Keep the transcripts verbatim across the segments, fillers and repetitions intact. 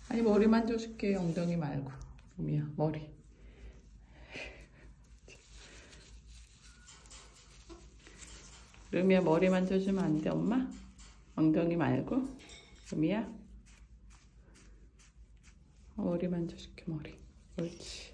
아니 머리 만져줄게. 엉덩이 말고. 루미야 머리. 루미야 머리 만져주면 안 돼 엄마? 엉덩이 말고. 루미야 머리 만져줄게. 머리. 옳지.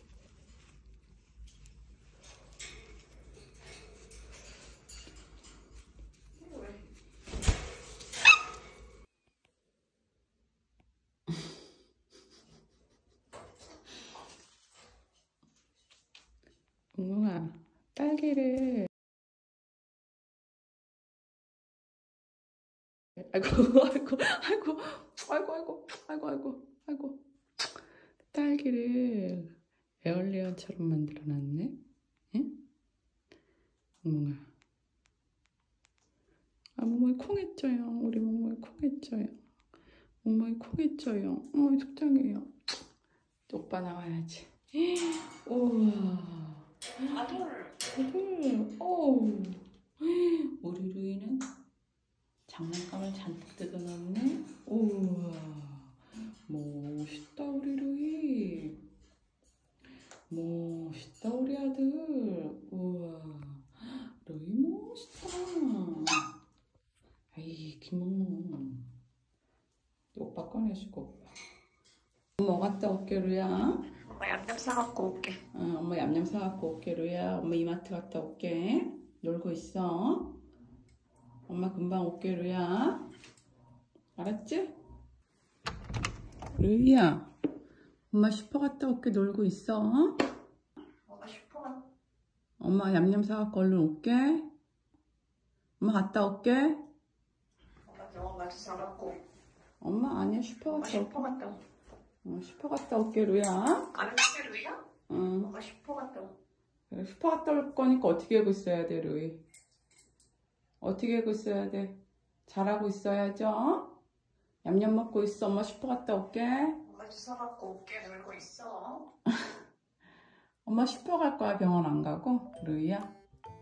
웅웅아 딸기를 아이고 아이고 아이고 아이고 아이고 아이고 아이고 아이고 딸기를 에얼리언처럼 만들어놨네. 응? 웅웅아 아 몽몽이 콩했죠요. 우리 몽몽이 콩했죠요. 몽몽이 콩했죠요. 어이 속상해요. 오빠 나와야지. 우와 아들 아들 어우 우리 루이는 장난감을 잔뜩 뜯어놨네. 우와 멋있다 우리 루이. 멋있다 우리 아들. 우와 루이 멋있다. 아이 김몽몽 오빠 꺼내주고. 뭐 갔다 올게 루야. 엄마 얌얌 사갖고 올게. 어, 엄마 얌얌 사갖고 올게 루야. 엄마 이마트 갔다 올게. 놀고 있어. 엄마 금방 올게 루야. 알았지? 루이야 엄마 슈퍼 갔다 올게. 놀고 있어. 엄마 슈퍼. 엄마 얌얌 사갖고 얼른 올게. 엄마 갔다 올게. 엄마 병원까지 사갖고. 엄마 아니야 슈퍼 엄마 갔다 올게. 슈퍼 갔다 오. 어, 슈퍼 갔다 올게 루야. 안 올게 루이야? 응. 엄마 슈퍼 갔다 오. 그래, 슈퍼 갔다 올 거니까 어떻게 하고 있어야 돼 루이. 어떻게 하고 있어야 돼. 잘하고 있어야죠. 얌얌 먹고 있어. 엄마 슈퍼 갔다 올게. 엄마 주 사갖고 올게. 놀고 있어. 엄마 슈퍼 갈 거야. 병원 안 가고. 루이야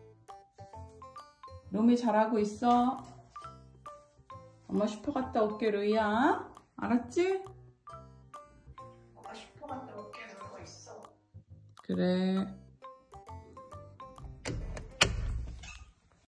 루미 잘하고 있어. 엄마 슈퍼 갔다 올게 루이야. 알았지? 엄마 슈퍼 갔다 올게. 놀고 있어. 그래.